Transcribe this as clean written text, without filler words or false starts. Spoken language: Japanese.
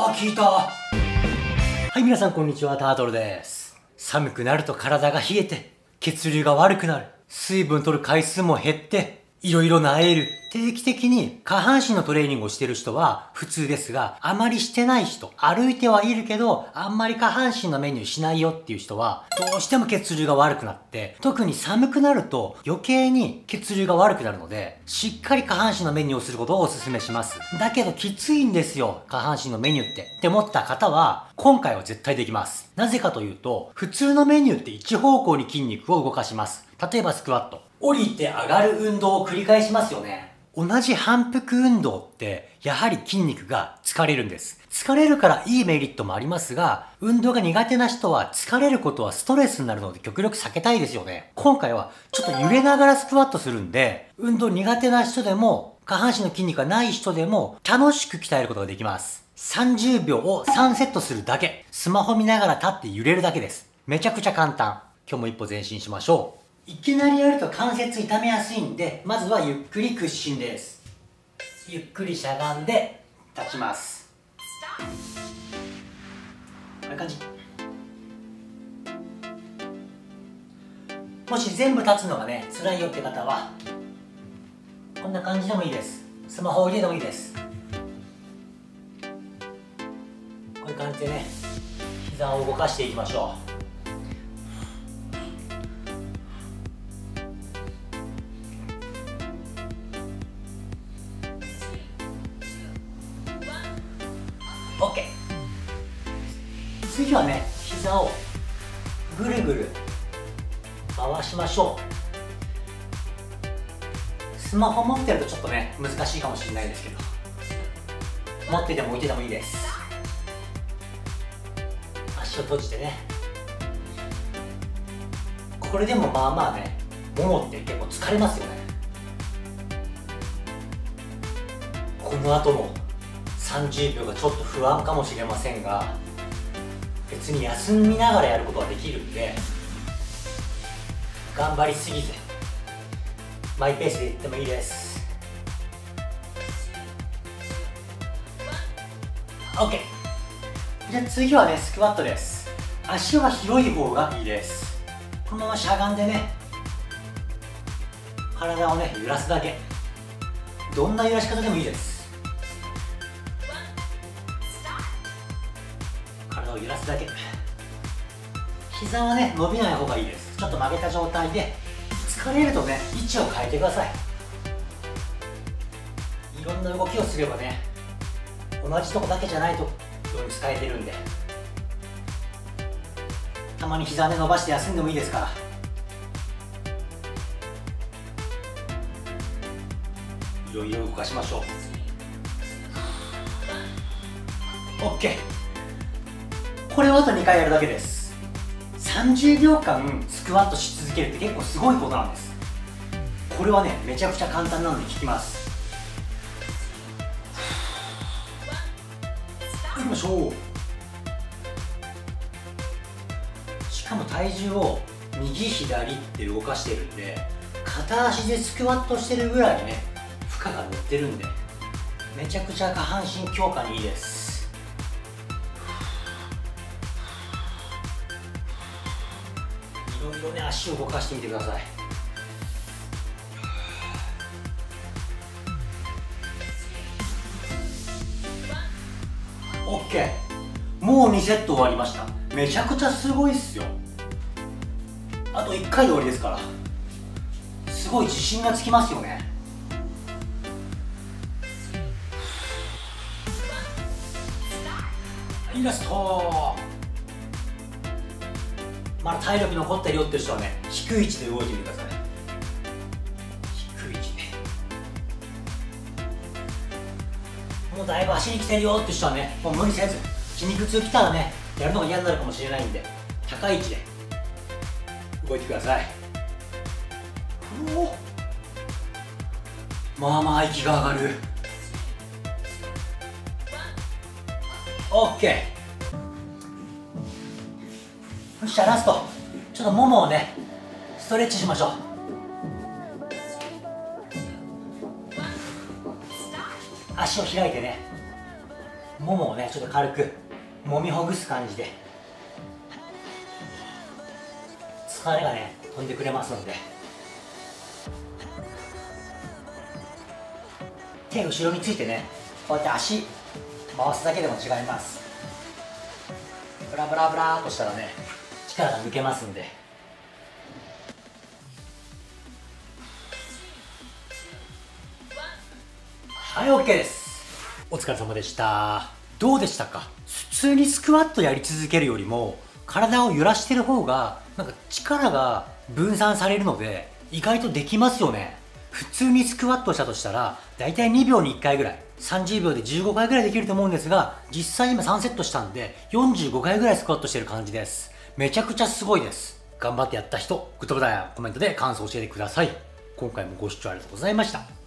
効いた。はい、皆さんこんにちは、タートルです。寒くなると体が冷えて、血流が悪くなる。水分取る回数も減って、いろいろなえる。定期的に下半身のトレーニングをしてる人は普通ですが、あまりしてない人、歩いてはいるけど、あんまり下半身のメニューしないよっていう人は、どうしても血流が悪くなって、特に寒くなると余計に血流が悪くなるので、しっかり下半身のメニューをすることをお勧めします。だけどきついんですよ、下半身のメニューって。って思った方は、今回は絶対できます。なぜかというと、普通のメニューって一方向に筋肉を動かします。例えばスクワット。降りて上がる運動を繰り返しますよね。同じ反復運動って、やはり筋肉が疲れるんです。疲れるからいいメリットもありますが、運動が苦手な人は疲れることはストレスになるので極力避けたいですよね。今回はちょっと揺れながらスクワットするんで、運動苦手な人でも、下半身の筋肉がない人でも楽しく鍛えることができます。30秒を3セットするだけ。スマホ見ながら立って揺れるだけです。めちゃくちゃ簡単。今日も一歩前進しましょう。いきなりやると関節痛めやすいんで、まずはゆっくり屈伸です。ゆっくりしゃがんで立ちます。こういう感じ。もし全部立つのがね辛いよって方はこんな感じでもいいです。スマホを入れてもいいです。こういう感じでね膝を動かしていきましょう。OK。次はね、膝をぐるぐる回しましょう。スマホ持ってるとちょっとね、難しいかもしれないですけど、持ってても置いててもいいです。足を閉じてね。これでもまあまあね、ももって結構疲れますよね。この後も30秒がちょっと不安かもしれませんが、別に休みながらやることはできるんで、頑張りすぎずマイペースでいってもいいです。 OK。 じゃあ次はねスクワットです。足は広い方がいいです。このまましゃがんでね、体をね揺らすだけ。どんな揺らし方でもいいです。体を揺らすだけ。膝はね伸びない方がいいです。ちょっと曲げた状態で、疲れるとね位置を変えてください。いろんな動きをすればね同じとこだけじゃないところに使えてるんで、たまに膝ね伸ばして休んでもいいですから。いろいろ動かしましょう。 OK。 これをあと2回やるだけです。30秒間スクワットし続けるって結構すごいことなんです。これはねめちゃくちゃ簡単なので効きます。いきましょう。しかも体重を右左って動かしてるんで、片足でスクワットしてるぐらいね負荷が乗ってるんで、めちゃくちゃ下半身強化にいいです。いろいろね足を動かしてみてください。OK。 もう2セット終わりました。めちゃくちゃすごいっすよ。あと1回で終わりですから、すごい自信がつきますよね。はいラスト。まだ体力残ってるよって人はね低い位置で動いてみてください。低い位置でもうだいぶ足に来てるよって人はねもう無理せず、筋肉痛きたらねやるのが嫌になるかもしれないんで、高い位置で動いてください。まあまあ息が上がる。 OK。 よっしゃラスト。ちょっとももをねストレッチしましょう。足を開いてねももをねちょっと軽く揉みほぐす感じで疲れがね飛んでくれますので、手後ろについてねこうやって足回すだけでも違います。ブラブラブラーっとしたらね力が抜けますんで。はい、 OK です。お疲れ様でした。どうでしたか？普通にスクワットやり続けるよりも体を揺らしてる方がなんか力が分散されるので意外とできますよね。普通にスクワットしたとしたらだいたい2秒に1回ぐらい、30秒で15回ぐらいできると思うんですが、実際今3セットしたんで45回ぐらいスクワットしてる感じです。めちゃくちゃすごいです。頑張ってやった人、グッドボタンやコメントで感想を教えてください。今回もご視聴ありがとうございました。